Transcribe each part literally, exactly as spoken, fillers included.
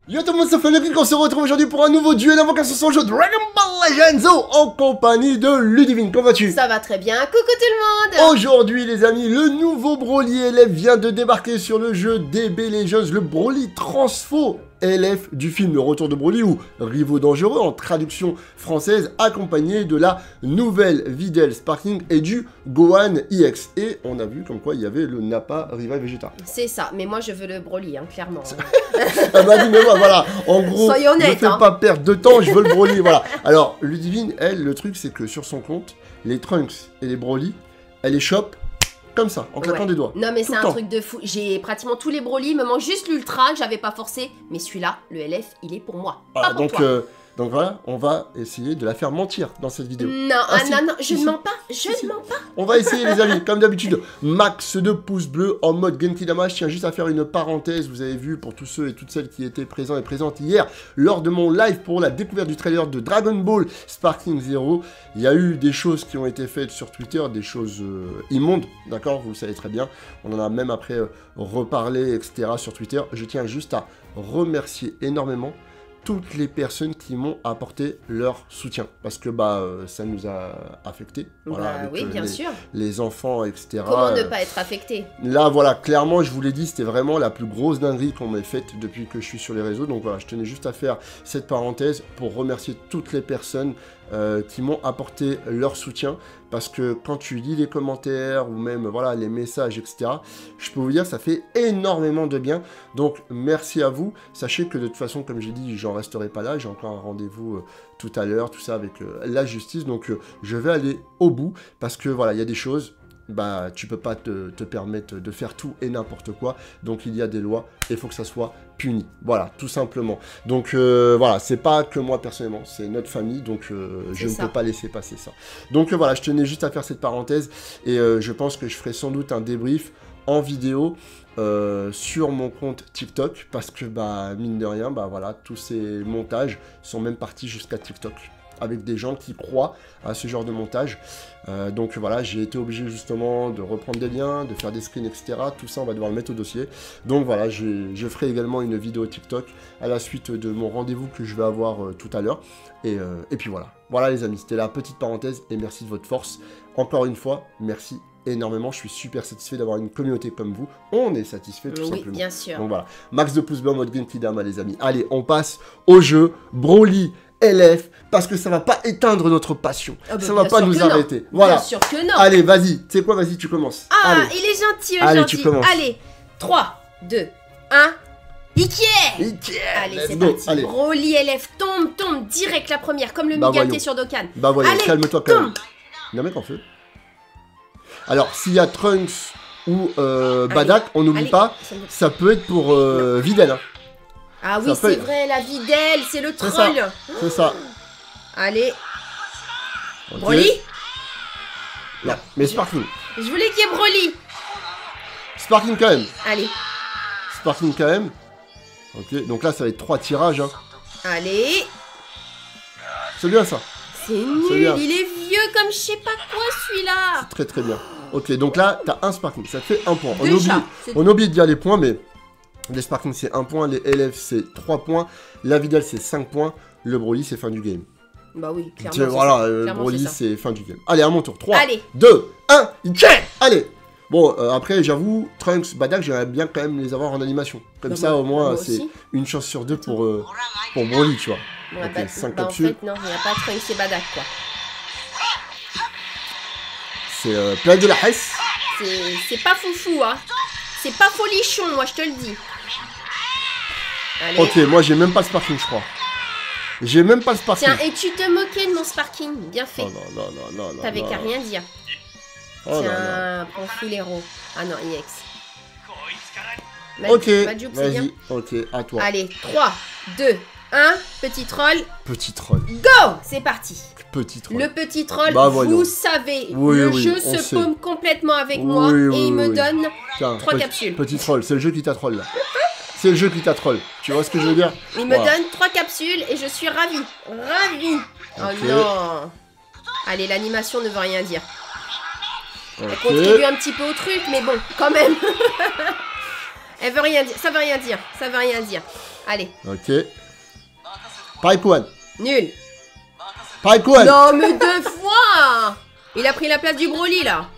Yo tout le monde, c'est Fennery, on se retrouve aujourd'hui pour un nouveau duel invocation sur le jeu Dragon Ball Legends en compagnie de Ludivine. Comment vas-tu? Ça va très bien, coucou tout le monde. Aujourd'hui les amis, le nouveau Broly L F vient de débarquer sur le jeu D B Legends, le Broly Transfo L F du film Le Retour de Broly ou Rivaux Dangereux en traduction française, accompagné de la nouvelle Videl Sparking et du Gohan E X. Et on a vu comme quoi il y avait le Nappa Rival Vegeta. C'est ça, mais moi je veux le Broly, hein, clairement. Elle m'a dit mais moi, voilà, en gros, Soyons honnêtes, ne fais hein. pas perdre de temps, je veux le Broly, voilà. Alors, Ludivine, elle, le truc c'est que sur son compte, les Trunks et les Broly, elle les chope comme ça, en claquant Ouais. des doigts. Non mais Tout c'est le un temps. truc de fou. J'ai pratiquement tous les Broly, il me manque juste l'Ultra que j'avais pas forcé. Mais celui-là, le L F, il est pour moi. Voilà, pas pour donc, toi. euh, donc voilà, on va essayer de la faire mentir dans cette vidéo. Non, Ah, ah, si, non, non, je si, ne si. mens pas, je Si, ne si. mens pas. On va essayer les amis, comme d'habitude, max de pouces bleus en mode Genki-Dama. Je tiens juste à faire une parenthèse, vous avez vu pour tous ceux et toutes celles qui étaient présents et présentes hier lors de mon live pour la découverte du trailer de Dragon Ball Sparking Zero. Il y a eu des choses qui ont été faites sur Twitter, des choses euh, immondes, d'accord, vous le savez très bien. On en a même après euh, reparlé, et cetera sur Twitter. Je tiens juste à remercier énormément toutes les personnes qui m'ont apporté leur soutien, parce que bah euh, ça nous a affecté, voilà, Bah avec, oui, euh, bien les, sûr. les enfants, et cetera. Comment ne Euh, pas être affecté? Là, voilà, clairement, je vous l'ai dit, c'était vraiment la plus grosse dinguerie qu'on m'ait faite depuis que je suis sur les réseaux. Donc voilà, je tenais juste à faire cette parenthèse pour remercier toutes les personnes euh, qui m'ont apporté leur soutien. Parce que quand tu lis les commentaires ou même voilà les messages, et cetera, je peux vous dire, ça fait énormément de bien. Donc merci à vous. Sachez que de toute façon, comme j'ai dit, j'en resterai pas là. J'ai encore un rendez-vous euh, tout à l'heure, tout ça avec euh, la justice. Donc euh, je vais aller au bout parce que voilà, il y a des choses. Bah, tu peux pas te, te permettre de faire tout et n'importe quoi, donc il y a des lois et il faut que ça soit puni, voilà, tout simplement. Donc euh, voilà, c'est pas que moi personnellement, c'est notre famille, donc euh, je ne ça. peux pas laisser passer ça. Donc euh, voilà, je tenais juste à faire cette parenthèse et euh, je pense que je ferai sans doute un débrief en vidéo euh, sur mon compte TikTok, parce que bah mine de rien, bah voilà, tous ces montages sont même partis jusqu'à TikTok, avec des gens qui croient à ce genre de montage. Euh, donc voilà, j'ai été obligé justement de reprendre des liens, de faire des screens, et cetera. Tout ça, on va devoir le mettre au dossier. Donc voilà, je, je ferai également une vidéo TikTok à la suite de mon rendez-vous que je vais avoir euh, tout à l'heure. Et, euh, et puis voilà. Voilà les amis, c'était la petite parenthèse et merci de votre force. Encore une fois, merci énormément. Je suis super satisfait d'avoir une communauté comme vous. On est satisfait tout Oui, simplement. bien sûr. Donc voilà, max de pouces bleus en mode Genki-Dama les amis. Allez, on passe au jeu Broly L F, parce que ça va pas éteindre notre passion, Ah bah, ça va bien pas sûr nous que non. arrêter. Voilà. Bien sûr que non. Allez, vas-y. Tu sais quoi, vas-y, tu commences. Ah, Allez. il est gentil, Allez, gentil. tu commences. Allez, trois, deux, un. Ikie. Nickel. Allez, Let's c'est go. parti. Allez. Broly L F, tombe, tombe, direct la première, comme le Bah, Migate voyons. sur Dokkan. Bah voilà, Allez, calme-toi quand même. tombe. Il y a un mec en feu. Alors, s'il y a Trunks ou euh, Allez. Badak, on n'oublie Allez. pas, Ça me- ça peut être pour euh, Videl. Hein. Ah oui, Ça c'est peut- vrai, la Videl, c'est le C'est ça. troll. C'est ça. Allez, Ok. Broly. Non, mais Sparking. Je voulais qu'il y ait Broly. Sparking quand même. Allez, Sparking quand même. Ok, donc là, ça va être trois tirages. Hein. allez. C'est bien ça. C'est C'est nul, bien. il est vieux comme je sais pas quoi celui-là. Très très bien. Ok, donc là, t'as un Sparking. Ça te fait un point. On Déjà, oublie, c'est- on oublie de dire les points, mais les Sparking c'est un point, les L F c'est trois points, la Vidal c'est cinq points, le Broly c'est fin du game. Bah oui, clairement. Tiens, c'est voilà, ça. euh, Clairement, Broly c'est ça. c'est fin du game. Allez, à mon tour. trois, Allez. deux, un, tiens. Allez. Bon, euh, après, j'avoue, Trunks, Badak, j'aimerais bien quand même les avoir en animation. Comme Bah, ça, moi- au moins, moi c'est aussi. une chance sur deux pour, euh, pour Broly, tu vois. On a Ok, pas- cinq bah, en capsules. fait, non, il n'y a pas Trunks et Badak, quoi. C'est euh, plein de la hesse. C'est c'est pas foufou, hein. C'est pas folichon, moi, je te le dis. Allez. Ok, moi, j'ai même pas le Sparking, je crois. J'ai même pas le Sparking. Tiens, et tu te moquais de mon Sparking. Bien fait. Oh non, non, non, non, non. T'avais non. qu'à rien dire. Oh non, non. Tiens, prends full héros. Ah non, E X. Mad- Ok, Majup, c'est bien. vas-y, ok, à toi. Allez, trois, deux, un. Petit troll. Petit troll, Go. C'est parti. petit troll. Le petit troll, Bah, voyons. vous savez, Oui, le oui, jeu on se sait. paume complètement avec Oui, moi oui, et il me oui. donne Tiens, trois petit- capsules. Petit troll, c'est le jeu qui t'a troll là. C'est le jeu qui t'a troll. Tu vois ce que je veux dire? Il me Voilà. donne trois capsules et je suis ravie. Ravie. Ok. Oh non. Allez, l'animation ne veut rien dire. Elle Ok. contribue un petit peu au truc, mais bon, quand même. Elle veut rien dire. Ça veut rien dire. Ça veut rien dire. Allez. Ok. Pipe one. Nul. Pipe one. Non, mais deux fois. Il a pris la place du Broly, là.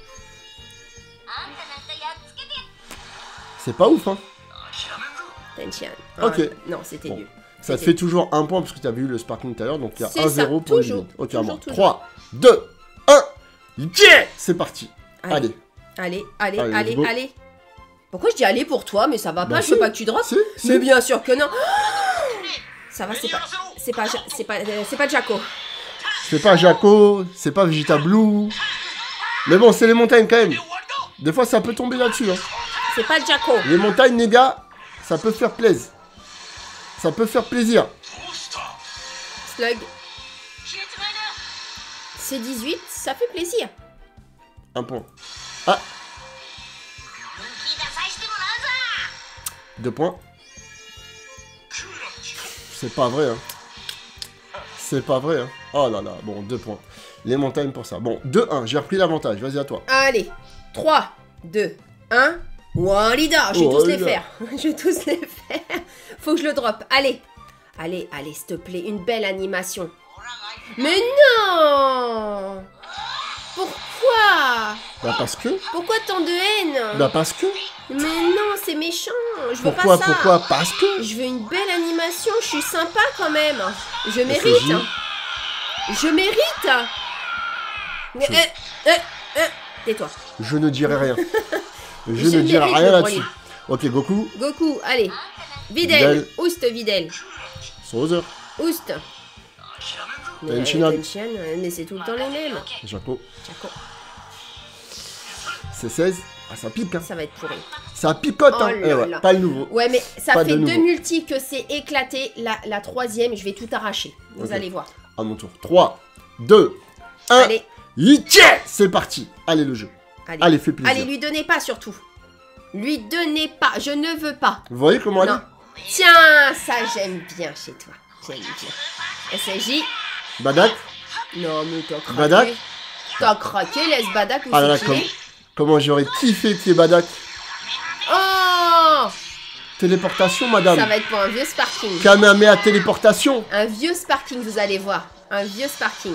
C'est pas ouf, hein. Tenchian. Ok. Ah, non, c'était Bon. nul. Ça te fait toujours un point parce que tu avais eu le sparking tout à l'heure, donc il y a C'est un zéro ça, pour toujours, Ludivine. Ok, toujours, à moi. toujours. trois, deux, un. Yeah. C'est parti. Allez. Allez. Allez, allez, Allez, allez, let's go. allez. Pourquoi je dis allez pour toi, mais ça va Bah pas, je si. veux pas que tu droppes. Si, si. Mais bien sûr que non. Ça va, c'est pas, c'est pas, Ja- c'est pas, euh, c'est pas Jaco. C'est pas Jaco, c'est pas Vegeta Blue. Mais bon, c'est les montagnes quand même. Des fois, ça peut tomber là-dessus. Hein. C'est pas Jaco. Les montagnes, les gars, ça peut faire plaisir. Ça peut faire plaisir. Slug. C'est dix-huit, ça fait plaisir. Un point. Ah. Deux points. C'est pas vrai, hein. C'est pas vrai, hein. Oh là là, bon, deux points. Les montagnes pour ça. Bon, deux un, j'ai repris l'avantage. Vas-y, à toi. Allez, trois, deux, un. Walida, je vais tous les Walida. faire. Je vais tous les faire. Faut que je le drop. Allez. Allez, allez, s'il te plaît, une belle animation. Mais non! Pourquoi? Bah parce que. Pourquoi tant de haine? Bah parce que. Mais non, c'est méchant. Je veux Pourquoi, pas ça. pourquoi? Parce que. Je veux une belle animation. Je suis sympa quand même. Je S J. mérite. Je mérite. Mais, Je- euh, euh, euh, tais-toi. Je ne dirai rien. Je, Je ne dirai mérite rien le là-dessus. Broly. Ok, Goku. Goku, allez. Videl. Videl. Oust, Videl. Sauzer. Oust. Mais, euh, Tenshinhan. Tenshinhan, euh, mais c'est tout le temps les mêmes. Jaco. Jaco, C'est seize. Ah, ça pique, hein. ça va être pourri. Ça picote, Oh hein. là Eh ouais, là. pas le nouveau. Ouais, mais ça Pas fait de deux nouveau. multis que c'est éclaté. La, la troisième, je vais tout arracher. Vous Ok. allez voir. À mon tour. trois, deux, un. Allez, Yeah. C'est parti. Allez, le jeu. allez. Allez, fais plaisir. Allez, lui donnez pas surtout. Lui donnez pas. Je ne veux pas. Vous voyez comment elle Non. est? Tiens, ça j'aime bien chez toi. J'aime bien. S S J. Badak. Non, mais t'as craqué. Badak. T'as craqué, laisse Badak où Ah là là, c'est comme- qu'il est. comment j'aurais kiffé qu'il y ait Badak. Oh, Téléportation, madame. ça va être pour un vieux Sparking. Kamehameha téléportation. Un vieux Sparking, vous allez voir. Un vieux Sparking.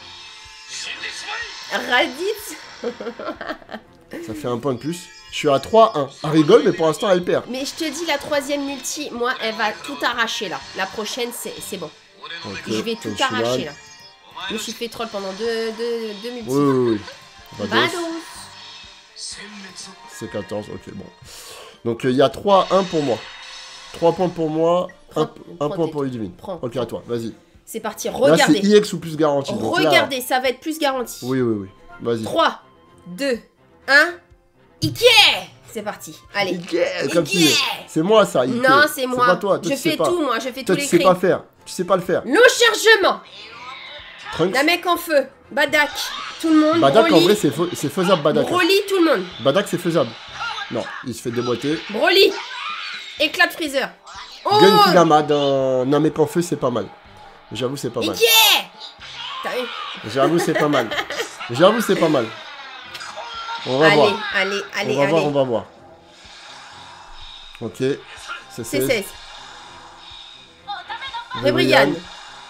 Raditz. Ça fait un point de plus. Je suis à trois un. Elle rigole, mais pour l'instant, elle perd. Mais je te dis, la troisième multi, moi, elle va tout arracher là. La prochaine, c'est c'est bon. Ok, Je vais tout Tenshinhan. arracher là. Je me suis fait troll pendant deux, deux, deux multis. Oui, oui, oui. Vados. Vados. C'est quatorze, ok, bon. Donc, il y a trois un pour moi. trois points pour moi, Prends- un prends point tes- pour Ludivine. prends, Ok, prends. à toi, vas-y. C'est parti, Là, regardez. c'est I X ou plus garanti. donc là- Regardez, ça va être plus garanti. Oui, oui, oui. Vas-y. trois, deux, un. Ike. C'est parti. Allez. Ike, comme tu Ike. dis. C'est moi, ça, Ike. Non, c'est moi. pas toi, toi je tu sais fais pas. tout, moi. Je fais Toi, tous tu les sais cris. pas faire. Tu sais pas le faire. Le chargement. Trunks. La mec en feu. Badak. Tout le monde. Badak, en Broly. vrai, c'est fais- c'est faisable, Badak. Broly, tout le monde. Badak, c'est faisable. Non, il se fait déboîter. Broly. Éclat de Freezer. Oh. Genkidama dans Namek en feu, c'est pas mal. J'avoue, c'est pas mal. Ike. T'as vu? J'avoue, c'est pas mal. J'avoue, c'est pas mal. On va Allez, voir. allez, allez, on va allez. voir, on va voir. Ok. C'est C'est seize. seize. Rebrian. Rebrian.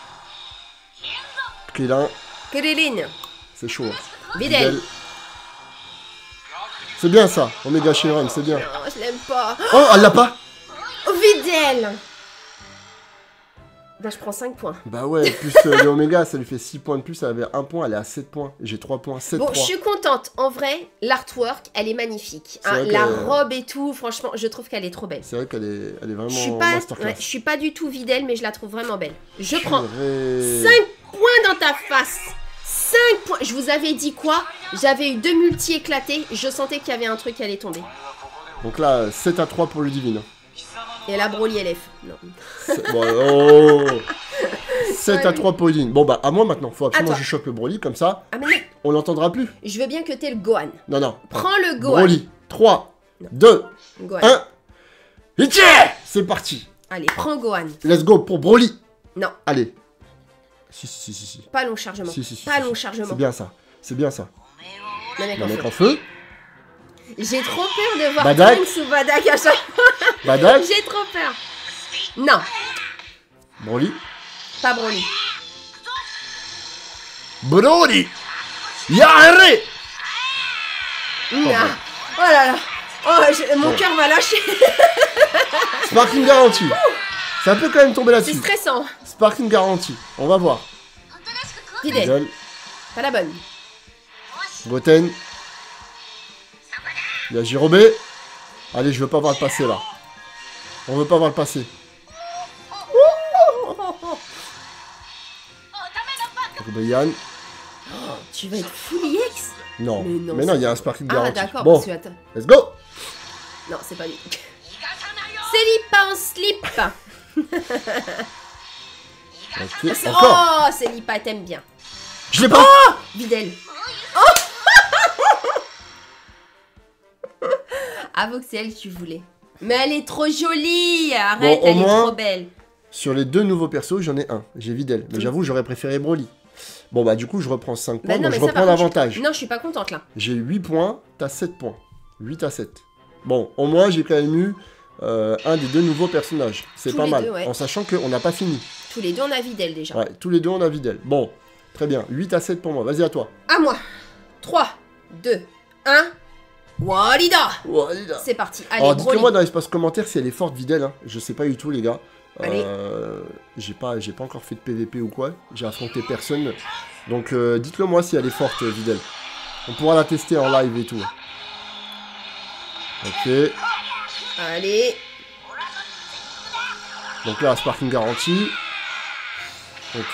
Krillin. Krillin. C'est chaud. Videl. Videl. C'est bien ça. Omega Shenron, c'est bien. Non, je l'aime pas. Oh, elle l'a pas. Oh, Videl. Là, je prends cinq points. Bah ouais, plus euh, les Omega, ça lui fait six points de plus. Elle avait un point, elle est à sept points. J'ai trois points, sept Bon, trois. je suis contente. En vrai, l'artwork, elle est magnifique. C'est Hein, vrai la que- robe et tout, franchement, je trouve qu'elle est trop belle. C'est vrai qu'elle est, elle est vraiment Je suis pas, masterclass. ouais, je suis pas du tout Videl, mais je la trouve vraiment belle. Je prends Purée. cinq points dans ta face. cinq points. Je vous avais dit quoi? J'avais eu deux multi éclatés. Je sentais qu'il y avait un truc qui allait tomber. Donc là, sept à trois pour Ludivine. Et la Broly L F. Non. C'est- Bon, oh. sept à trois pour Ludivine. Bon bah, à moi maintenant. Faut absolument À que toi. je chope le Broly, comme ça, Ah mais non. on l'entendra plus. Je veux bien que t'aies le Gohan. Non, non. Prends le Gohan. Broly. trois, Non. deux, Gohan. un. Ichi. C'est parti. Allez, prends Gohan. Let's go pour Broly. Non, Allez. Si, si, si, si. pas long chargement. Si, si, si, pas si, long si. chargement. C'est bien ça. C'est bien ça. Le mec Le en mec feu. en feu. J'ai trop peur de voir Badak. Trunks ou Badak à chaque fois. Badak. J'ai trop peur. Non, Broly. pas Broly. Broly. Yaré. Non. Oh là là. Oh, je- mon Bon. cœur va lâcher. Sparking garanti. Ça peut quand même tomber C'est là-dessus. stressant. Sparking garanti. On va voir. Videl, Videl. pas la bonne. Goten. Il y a Jirobé. Allez, je veux pas voir le passé là. On veut pas voir le passé. Yann. Tu vas être full E X? Non. Mais non, Mais non, c'est- il y a un sparking Ah garanti. d'accord, Bon, parce que attends. let's go. Non, c'est pas lui. Slip en slip. Ok, C'est- encore. Oh, Célipa, t'aimes bien. Je l'ai pas. Videl. Oh Avoue que c'est elle que tu voulais. Mais elle est trop jolie. Arrête, Bon, au elle moins- est trop belle. Sur les deux nouveaux persos, j'en ai un. J'ai Videl. Mais Mm. j'avoue, j'aurais préféré Broly. Bon, bah, du coup, je reprends cinq points. Bah non, donc, mais je ça, reprends par contre, l'avantage. je- Non, je suis pas contente là. J'ai huit points, t'as sept points. huit à sept. Bon, au moins, j'ai quand même eu euh, un des deux nouveaux personnages. C'est Tous pas les mal. deux, ouais. En sachant qu'on n'a pas fini. Tous les deux, on a Videl déjà. Ouais, tous les deux, on a Videl. Bon, très bien. huit à sept pour moi. Vas-y, à toi. À moi. trois, deux, un. Walida. Walida. C'est parti. Allez, Alors, Broly. dites-le-moi dans l'espace commentaire si elle est forte, Videl. Hein. Je sais pas du tout, les gars. Allez. Euh, j'ai pas, j'ai pas encore fait de P V P ou quoi. J'ai affronté personne. Donc, euh, dites-le moi si elle est forte, euh, Videl. On pourra la tester en live et tout. Ok. Allez. Donc là, sparking garanti. Ok.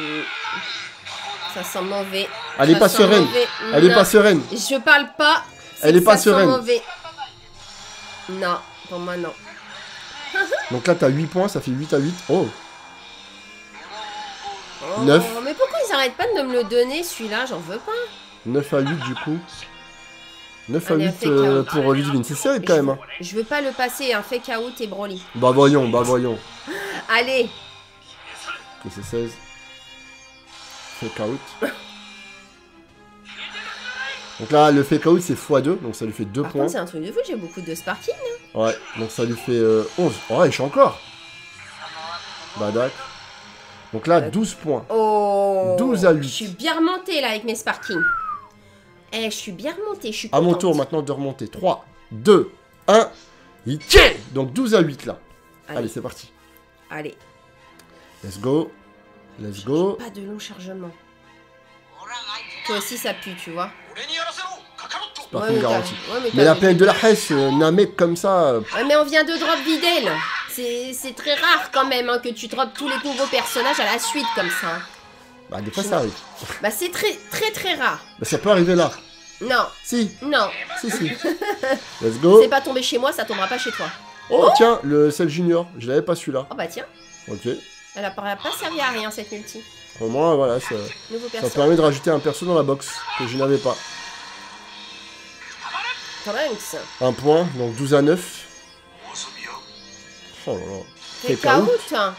Ça sent mauvais. Elle est Ça pas sent sereine. mauvais. Elle est Non. pas sereine. Je parle pas. c'est Elle que est pas ça sent sereine. mauvais. Non, pour moi non. Donc là, t'as huit points, ça fait huit à huit. Oh. Oh, Neuf. Mais pourquoi ils arrêtent pas de me le donner celui-là? J'en veux pas. neuf à huit du coup. neuf à Allez, huit fake euh, out. pour Ludivine. C'est sérieux quand même. Hein. Je veux pas le passer, un fake out et Broly. Bah voyons, bah voyons. Allez. Ok, c'est seize. Fake out. Donc là, le fake out, c'est fois deux. Donc ça lui fait deux Par points. contre, c'est un truc de fou, j'ai beaucoup de sparking. Ouais, donc ça lui fait euh, onze. Oh, ouais, je suis encore. Bah d'accord. Donc là, douze points. Oh. douze à huit. Je suis bien remontée là avec mes sparking. Eh, je suis bien remontée, je suis À mon contente. tour maintenant de remonter. trois, deux, un. Ok. Donc douze à huit là. Allez, Allez, c'est parti. allez. Let's go. Let's go. Pas de long chargement. Toi aussi, ça pue, tu vois. Sparking mais t'as- garanti. ouais, mais Mais t'as- la planète de la Hesse, euh, un mec comme ça. euh, Ouais, mais on vient de drop Videl. C'est c'est très rare quand même hein, que tu drops tous les nouveaux personnages à la suite comme ça. hein. Bah, des fois ça arrive. Bah, c'est très, très, très rare. Bah, ça peut arriver là. Non, Si, non. si, si. Let's go. C'est pas tombé chez moi, ça tombera pas chez toi. Oh, tiens, le sel junior. Je l'avais pas celui-là. Oh bah tiens, Ok. elle a pas, pas servi à rien cette multi. Au moins, voilà, ça, Nouveau ça perso. permet de rajouter un perso dans la box que je n'avais pas. Trunks. Un point, donc douze à neuf. Oh là là. Fake Fake out. out. hein.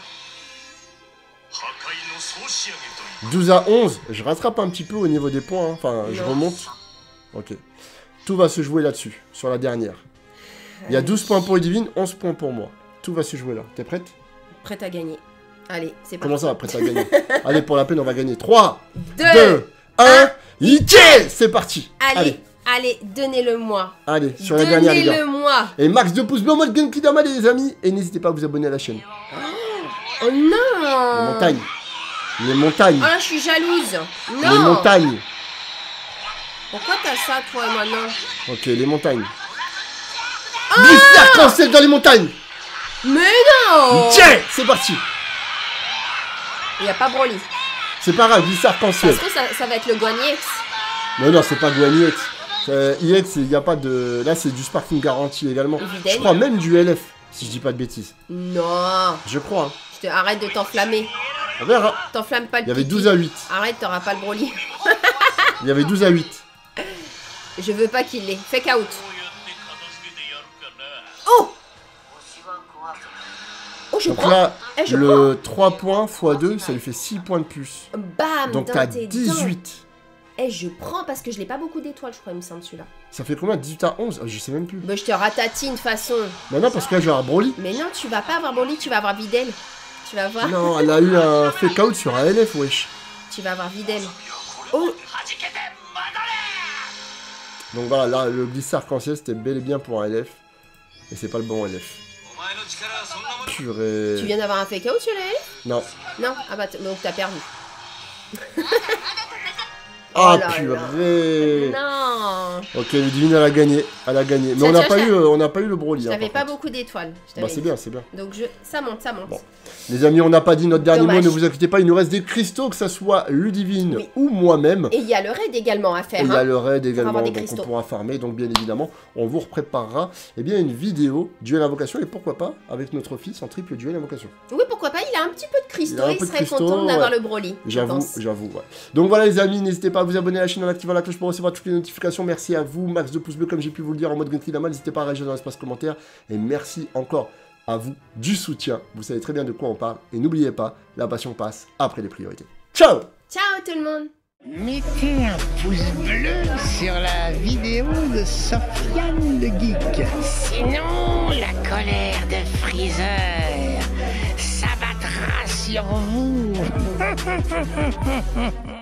douze à onze. Je rattrape un petit peu au niveau des points. hein. Enfin, je Non. remonte. Ok. Tout va se jouer là-dessus, sur la dernière. Il y a douze points pour Ludivine, onze points pour moi. Tout va se jouer là. T'es prête? Prête à gagner. Allez, c'est parti. Comment ça, prête à gagner? Allez, pour la peine, on va gagner. trois, Deux. deux, un. Nickel. C'est parti. Allez, Allez, allez, donnez-le-moi. allez, sur la dernière, les gars. Donnez-le-moi. Et max de pouces bleus en mode Genkidama, les amis. Et n'hésitez pas à vous abonner à la chaîne. Oh Les non. montagnes. Les montagnes. Oh là, je suis jalouse. Non. Les montagnes. Pourquoi t'as ça, toi et moi, non? Ok, les montagnes. Glisser cancel dans les montagnes. Mais non. Tiens, c'est parti. Il n'y a pas Broly. C'est pas grave, glisser cancel. Parce que ça, ça va être le Guan X. Non, non, c'est pas Gwen I X. Euh, I X, il n'y a pas de... Là, c'est du sparking garanti également. Videl. Je crois même du L F, si je dis pas de bêtises. Non. Je crois. Hein. Je te... Arrête de t'enflammer. On verra. T'enflammes pas le Il y avait pipi. douze à huit. Arrête, t'auras pas le Broly. Il y avait douze à huit. Je veux pas qu'il l'ait. Fake out. Oh. Oh, je Donc prends. là, Eh, je le trois points fois deux, ça lui fait six points de plus. Bam. Donc dans t'as tes dents. dix-huit. Eh, je prends parce que je l'ai pas beaucoup d'étoiles, je crois, il me semble, celui-là. Ça fait combien? dix-huit à onze? Je sais même plus. Bah, je te ratatine, de façon. Mais non, parce que là, je vais avoir Broly. Mais non, tu vas pas avoir Broly, tu vas avoir Videl. Tu vas voir. Non, elle a eu un fake out sur A L F, wesh. Tu vas avoir Videl. Oh. Donc voilà, là, le glissé arc-en-ciel, c'était bel et bien pour un L F. Et c'est pas le bon L F. Purée. Tu viens d'avoir un fake out sur la L F? Non. Non. Ah bah, donc t'as perdu. Ah, oh là purée. Non. Ok, Ludivine, elle a gagné. Elle a gagné. Mais Tiens, on n'a tiens, pas, tiens. eu, euh, on n'a pas eu le Broly. Je Hein, n'avais par pas contre. beaucoup d'étoiles. je Bah, t'avais c'est dit. bien, c'est bien. Donc je... ça monte, ça monte. Bon. Les amis, on n'a pas dit notre dernier Dommage. mot. Ne vous inquiétez pas, il nous reste des cristaux, que ça soit Ludivine Oui. ou moi-même. Et il y a le raid également à faire. Et il y a hein. le raid également, avoir des donc on cristaux. pourra farmer. Donc bien évidemment, on vous repréparera eh bien, une vidéo duel invocation et pourquoi pas avec notre fils en triple duel invocation. Oui, pourquoi pas, il a un petit peu de cristaux. Il a un Il, peu de serait cristaux, content d'avoir ouais. le Broly. je J'avoue, pense. j'avoue, ouais. Donc voilà les amis, n'hésitez pas à vous abonner à la chaîne en activant la cloche pour recevoir toutes les notifications. Merci à vous, max de pouces bleus comme j'ai pu vous le dire en mode Greentree. N'hésitez pas à réagir dans l'espace commentaire. Et merci encore à vous du soutien. Vous savez très bien de quoi on parle. Et n'oubliez pas, la passion passe après les priorités. Ciao! Ciao tout le monde. Mettez un pouce bleu sur la vidéo de Sofiane le Geek. Sinon, la colère de Freezer s'abattra sur vous.